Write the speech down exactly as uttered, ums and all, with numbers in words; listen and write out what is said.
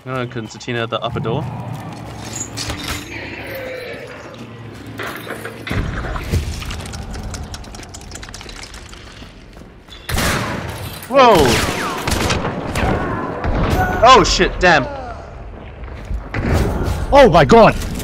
gonna concertina the upper door. Whoa! Oh shit, damn. Oh my god!